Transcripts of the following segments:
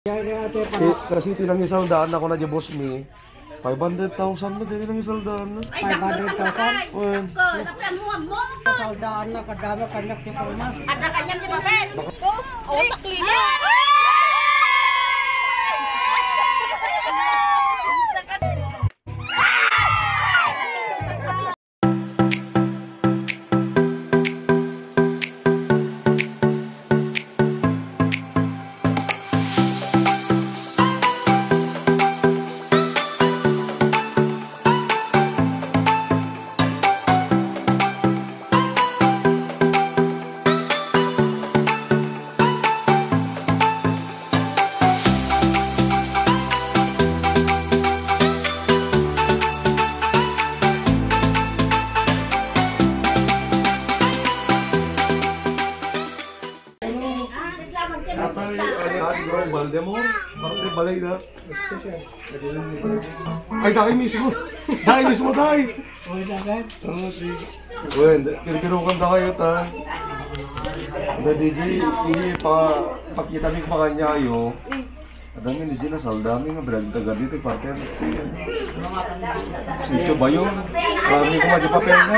Kasi tilang isang daan ako na di boss mi. 500,000 na din lang isang daan na. 500,000? Well, Saldaan na kadama kanyak ni Palmas. Ada kanyang di papel. Oh, taklinya. Baldemor, parte balay na. Ay, dahil mismo. Dahil mismo, dahil. Oo, sige. Pero kanda kayo, ta. Ada DJ, ini pakita mi pa kanya ayo. Ada mi DJ na saldami nga brand taga dito partner. Sitio Bayo. Kami ko aja papel na.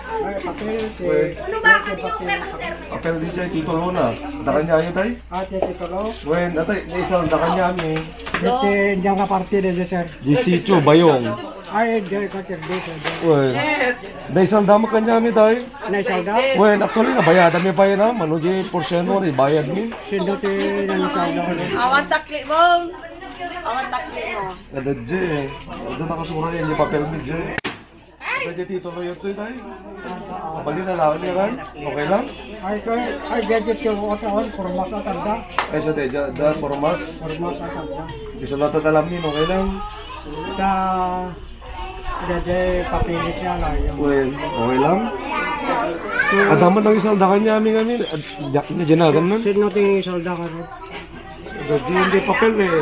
Papel DJ titulo na. Da kanya ayo tay? Titulo. Wen, atay isal da kanya mi. Dito diyan ka parte de sir. Di Sitio Bayong. Ay, diyan ka dito. Wen. Da isal da kanya mi tay. Na salda. Wen, actually na bayadan mi pa na, manuji porsyento ri bayad mi. Sinduti na salda ko. Awan takli mo. Awan takli mo. Ada J. Ada nakasura yan yung papel mi J. Ada titulo yun to tay. Bali na lang niya kan? Okay lang? Ay, gadget yung otoon, formas at tanda. Ay sa de, da formas. Formas at tanda. Isa lang tatalam ni, okay lang? Sa gadget papilit niya lang yung... Well, okay lang? Adaman ng isang dakan niya amin. Jak niya dyan na. Sino tingin salda ka rin? Ada J, hindi papel eh.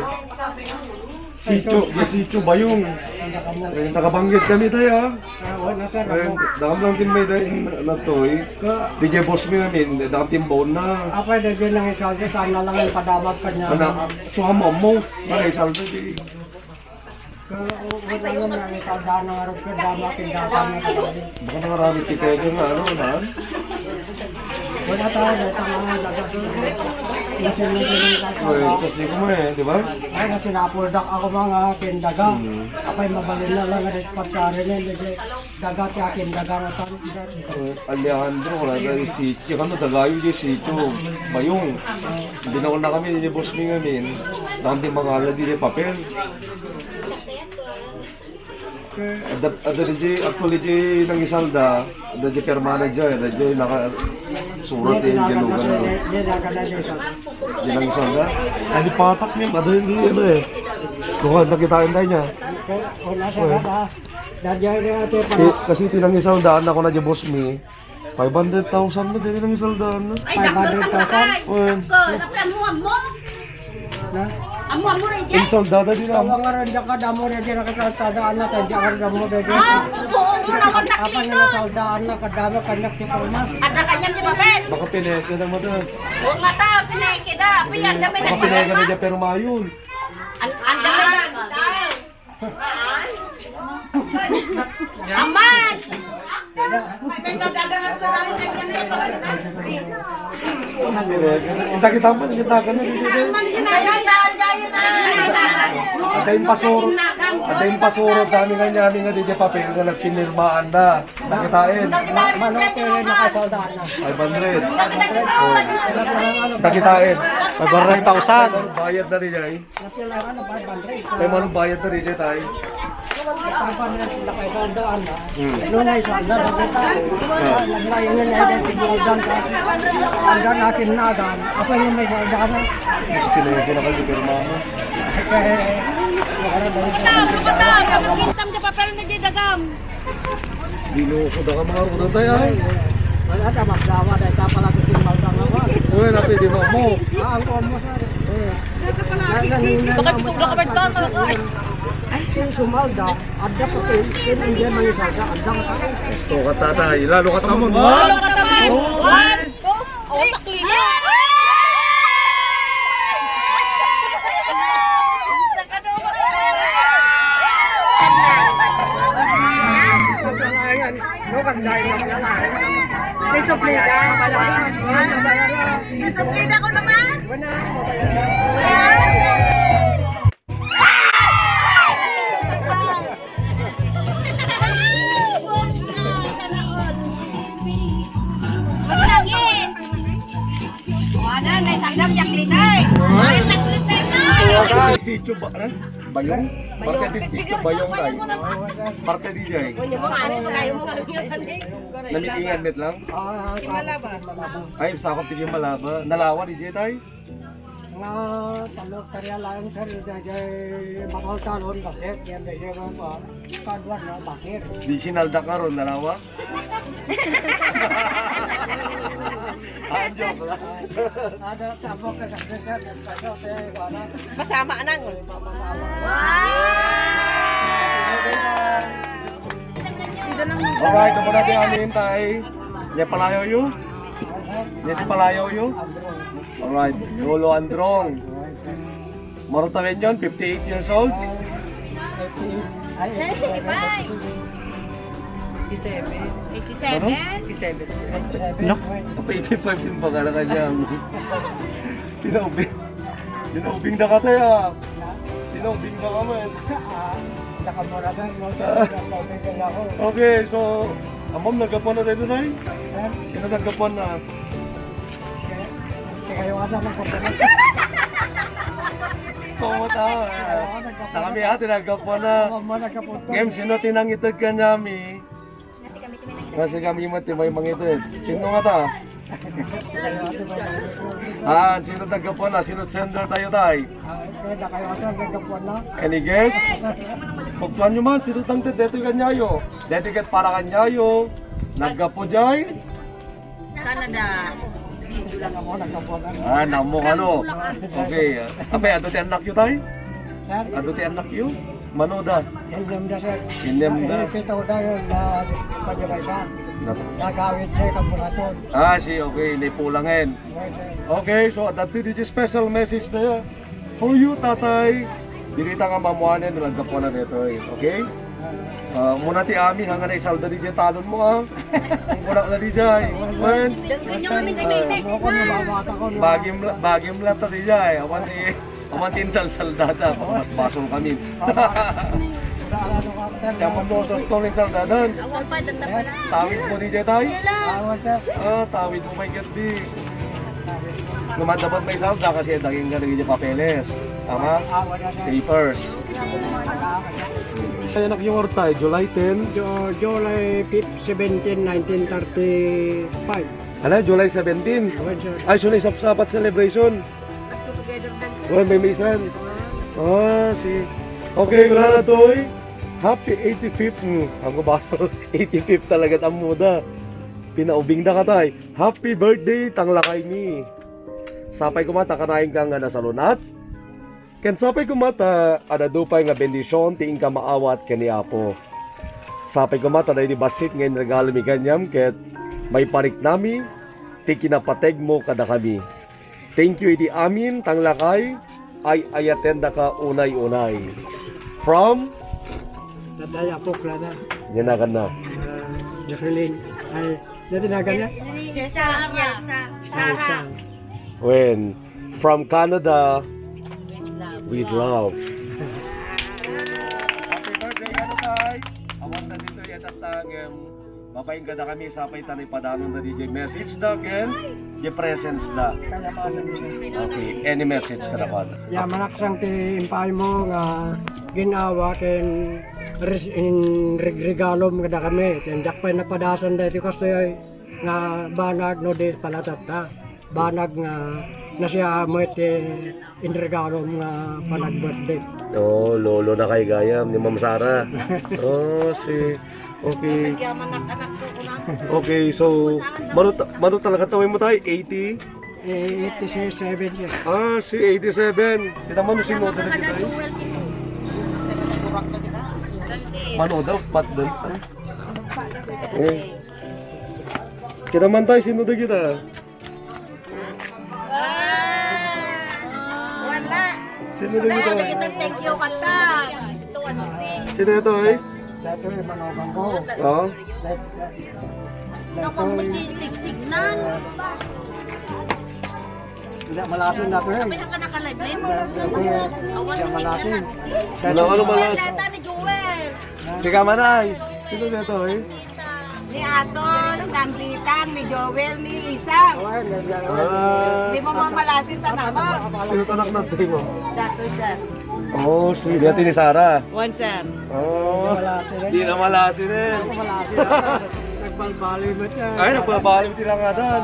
Sitio Bayong. Yung tagabanggit kami tayo. Wala sir. Dakam lang din may dahil na to eh. DJ boss mi namin, dakam timbon na. Ako ay dagyan ng isalda, sana lang yung padamat pa niya. Suhama mo, mga isalda di. Wala yun na isalda ng araw ko, damat yung dagat niya. Baka nakarami kita yun na ano, naan? Wala tayo, datang mga dagat doon. Kasi kumain, di ba? Ay, kasi napuldak ako mga kindaga. Apay mabalin na lang ang spot sa rin eh. Dagat ya kindaga na tayo. Alejandro, wala na sitio. Kano, tagayo yung sitio. Bayong. Hindi na na kami, yung boss mi ngamin. Dante mga alad yung papel. Ada DJ, actually DJ nang isalda, ada DJ permanent dyan, ada DJ nakasurat yung jalugan mo. Di nang isalda. Ay, di patak niya, ada hindi ano eh. Kung nakitain tayo niya. Wala sa bata. Dadyan niya natin pa. Kasi tilang isaldaan ako na dyan boss mi. 500,000 na din lang isaldaan na. 500,000? Well, Na? Amo rin dyan. isaldada din Ang ako. mga randa ka, damo rin dyan nakasalsadaan na, tayo dyan damo rin dyan. Buong mo naman Apa takli na nasaldaan na, kadama kanyak ni Palmas. Ada kanyang di papel. Baka pineke na mo doon. Oo nga ta, pinaikida. Piyan dami Baka pineke na dyan pero mayon. Ang dami na. Aman! Kita kita pa, kita ka na dito. Ada yung pasuro dami nga niya nga DJ papel nga nagpinirmaan na. Nakitain. Manote rin nakasaldahan na. 500. Nakitain. 500,000. Bayad na rin niya eh. Napilangan na 500. May manong bayad na rin niya tayo. Kapag nakasaldaan na, noon ay salda na kita. Naglayan na niya si Guldan ka. Salda natin na agad. Apa yung may salda na? Kinakal di pirmama. Kaya, Kintam di papel na di dagam. Dinuso da ka mga rudan tayo ay. wala ka magdawa dahil ka pala kasi maldang naman. Uy, napi di mo. Ang komo sir. Baka pisugla ka ba ito? Talaga. Yung sumalda, adda po kayo, hindi man yung salda, adda ka tayo. Ito ka tatay, lalo ka tamon. Lalo ka tamon. 1, 2, 3. Sukan dahil naman na. May suplida. May suplida ko naman. Masagin. Wala, may sanggam Jacqueline ay. Ay, Jacqueline na. Sitio ba? Bayong? Parte di sitio bayong tayo. Parte di jay. Namitingan met lang? Ay, sakop tigil malaba. Nalawa di jay tayo? Nga talok karya lang sir, dahil bakal talon kasi yan dahil mga kadwan na bakit. Di sinalda ka ron, nalawa? Joke lang. Ada tabok ka sa sir, kasi wala. Masama nang. Alright, ito po natin amin tayo. Nye palayo yun? Nye palayo yun? Alright, Lolo Androng. Marutawin yun, 58 years old. 87. No? 85 yung baka na kanya. Tinaubing na ka tayo. Tinaubing na ka man. Nakamura sir, ako. Okay, so, amam nagkapuan na tayo na eh. Sir, Sino nagkapuan na? kayo ada ng komponent. Oo, tama. Kami ate nagkapuan na. Game, sino tinangitag ka nami? Kasi kami may mangitid. Sino nga ta? Sino nagkapuan na? Sino sender tayo tayo? Kaya kayo ada ng komponent. Any guess? Pagpuan nyo man, sino tangtid? Dito kanyayo. Dito kat para kanyayo. Nagkapo jay? Canada. Lang ako nagkomponent. Namo ano? Okay. Ape, ado ti anak yu tayo? Sir, Ado ti anak yu? Manoda. hindi da sir. Hindi da. Kita ko tayo na pagkakaisan. Nagawin sa komponent. Okay, naipulangin. Okay, so at that DJ special message na yan. For you, tatay. Dirita nga mamuanin, nagkapuan na dito eh. Okay? Muna ti amin, hanggang na isalda DJ talon mo ah. Muna ka na DJ. Man, bagim lata DJ. Aman tin saldada, mas basong kami. Kaya mo sa stolen saldadan. Tawid mo DJ tayo? Tawid mo may gati. Naman dapat may salda kasi daging galing papeles. Tama? Papers. Kaya anak yung tayo, July 10? July 5, 17, 1935. Ano, July 17? Ay, sunay sapsapat celebration. Well, may misan. Okay, wala na to eh. Happy 85th. Ang baso, 85th talaga ang muda. Pinaubing na ka tayo. Happy birthday, tanglakay ni. Sapay kumata, kanain ka nga nasa lunat. Ken sapay kumata, ada dupay nga bendisyon, tiin ka maawat kani Apo. Sapay kumata, na di basit ngayon regalo mi kanyam, ket may parik nami, ti kinapateg mo kada kami. Thank you iti amin, tanglakay, ay ayatenda ka unay-unay. From? Nadaya po klada. Yanagan na. Jacqueline. Ay, natinagan niya? Jessa. When? From Canada, with love. Happy birthday, ano tayo? Awan na dito yan at mabayin ka na kami sa pay tanay padanon na DJ message na ken di presence na. Okay, any message ka na pa? Ya, manaksang ti impay mo nga ginawa ken regalom kada kami. Ken jakpay napadasan dati kasto nga banag no di palatata. Banag nga na siya mo iti inregalo nga panag-birthday. Lolo na kay gayam ni Ma'am Sara. Okay. Okay, so mano talaga tawin mo tayo 80? 87 siya. Si 87. Kita mo si Noda na kita eh. Manoda, pat doon. Kita man tayo, sino na kita? Wala. Sino na kita? Thank you kata. Sino ito eh? Dito yung manogang ko. Oo. Sigsig-signan. Hindi malasin na ito eh. Kaya ka nakaliblin. Hindi malasin. Ano malas? Data ni Joel. Sige manay. Sino dito eh? Ni Atol, Nanglitang, ni Joel, ni Isang. Di mo mamalasin tanama. Sino tanak natin mo? Dato sir. Oh, si dati ni Sarah. One sir. Oh, di na malasin eh. Malasin. Nagbalbali mo siya. Ay, nagpapaalim tila nga doon.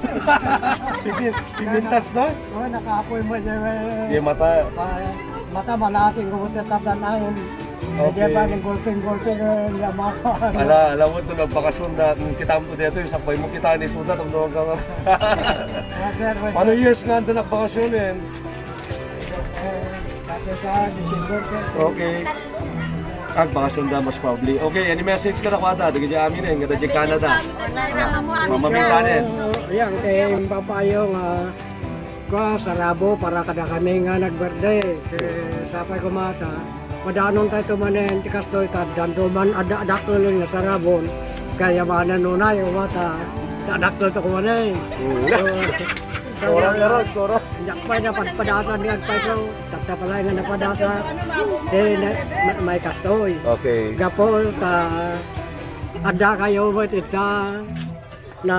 Pimintas no? Oo, nakaapoy mo siya. Di mata. Mata malasin ko tetap na naon. Hindi ba ng golping yaman. Alam mo ito, nagbakasyon na kita mo dito, yung sakbay mo kita ni Suda, kung doon ka nga. Paano years nga ito nagbakasyon eh? Sa December. Okay. Ag bakasyon da mas probably. Okay, any message ka na kwata? Dagi di amin eh, ngada di Canada. Mamaminsanin. Yan, kay papayong ko sa Rabo para kada kami nga nag-birthday. Sapay ko mata. Madanon tayo tumanen, tikas to ita, danduman adakol nga sa Rabon. Kaya mana nunay, mata. Adakol to kumanay. Orang erot, orang. Jakpay na pagpadasan niya pa ito. Takta pala nga napadasa. May kastoy. Okay. Gapol ta ada kayo ba ita na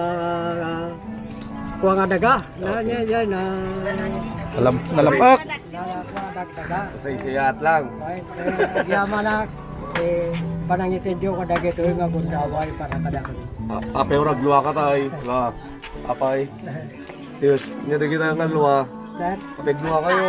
kuha nga daga. Na niya na Nalampak. daga. Say-sayat lang. Yaman na panangitin yung kadagay ito nga gundaway para kadagay. Apay orang luwa ka tay. Lah. Apay. Diyos, nyada kita nga luwa. Sir, Apay luwa kayo.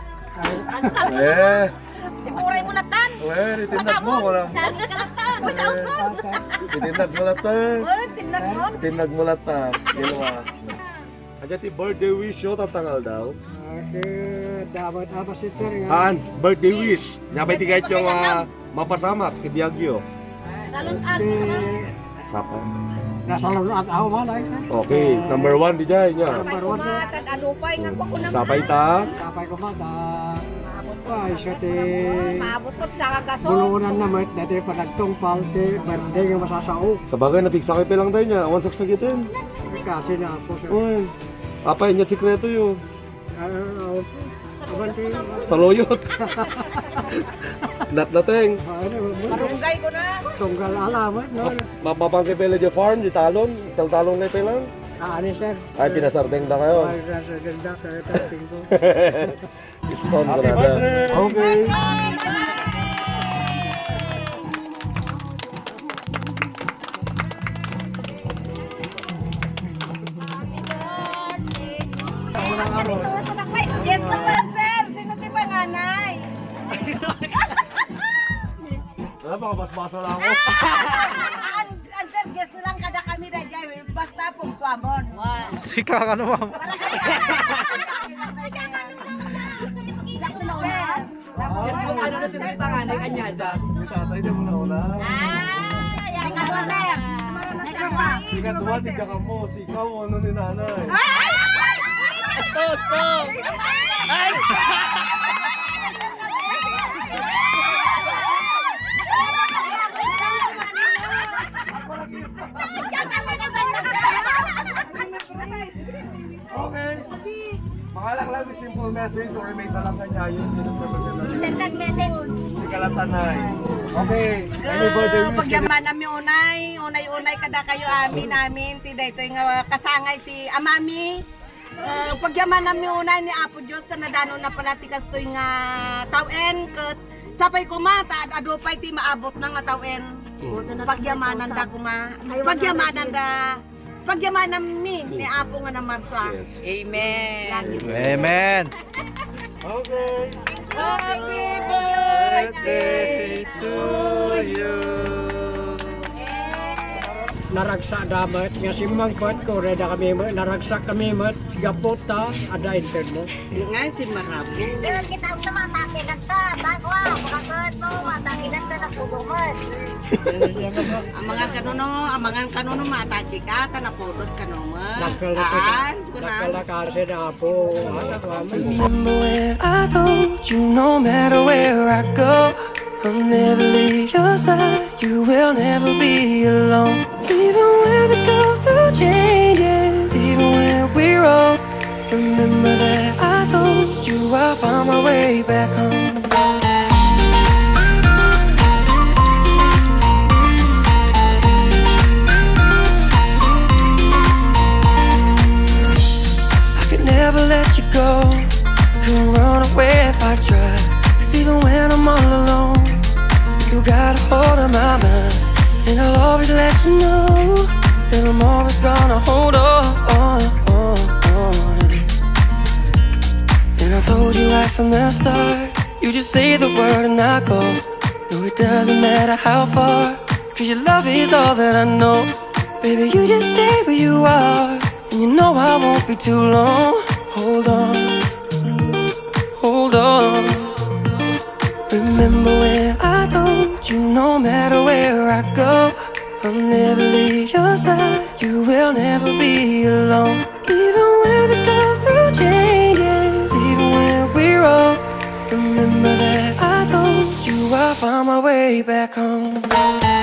Eh. Ipuray mo latan. Itindag mo. Walang. Saan ka latan? Masaot mo. Itindag mo latan. Tinag mo. Tinag mo latan. Ginawa. Aja ti birthday wish yo tatangal daw. dapat apa sih sir nga? Birthday wish. Nyabay ti kahit yung mapasamak ti Biagyo. Salon at. Sapa. Nasa lahat ako man ay. Okay, number 1 di jay nya. Number 1 sir. Tag-alupay nga po ko naman. Sapay ta. Sapay ko man ay siya ti Maabot ko sa kagaso. bulunan na met dati pa nagtungpal ti birthday nga masasao. Sabagay natigsa kay pelang tayo nya. Awan saksakitin. Kasi na ako sir. Uy. Apay nya sikreto yo. Abanti. Sa loyot. Nateng. Marunggay ko na. Tunggal alamat no. Mapapang kay pela di farm di talon. Talon kay pelang. Ani sir. Ay pinasardeng na kayo. Ay rasa ganda kaya taping ko. Stone ko na. Okay. Yes naman sir. Sino ti panganay? Wala pa kabasbasa lang ako. Ang sir, guess lang kada kami na dyan. Basta pugtuamon. Sika ka ano ma'am. Yes mo ano na sila panganay kanyada. Yung tatay niya muna una. Ikaw sir. Ikatuwa si Jaka mo, si ikaw ano ni nanay. Stop! Ay! Okay. Makalang lang may simple message or may salang kanya yun. Sinong representative? Send tag message. Si Kalatanay. Okay. Any birthday wish? Pagyaman namin unay kada kayo namin ti dayto nga kasangay ti amami. Pagyaman namin unay ni Apo Dios ta nadano na pala ti kastoy nga tawen ket sapay ko mata adupay ti maabot na nga tawen. Pagyamanan da kuma. Pagyamanan mi ni Apo nga na Marso. Amen. Amen. Okay. Happy birthday to you. Naragsak dapat nga si mangkot ko reda kami naragsak kami mat gapota ada intern mo. Nga si Marabo. Kita sama takinan ka, bagwa, makakot mo, matakinan ka na pugumot. Amangan kanono mataki ka tanapurot kanoman. Nakalakar siya na po. Remember when I told you no matter where I go, I'll never leave your side. You will never be alone. Even when we go through changes, even when we're wrong, remember that I told you I'll find my way back home. I could never let you go. Couldn't run away if I tried. Cause even when I'm all alone, you got a hold of my mind. And I'll always let you know that I'm always gonna hold on. And I told you right from the start, you just say the word and I go. No, it doesn't matter how far, cause your love is all that I know. Baby, you just stay where you are, and you know I won't be too long. Hold on, hold on. Remember when I told you no matter where I go, I'll never leave your side. You will never be alone. Even when we go through changes, even when we're wrong, remember that I told you I'll find my way back home.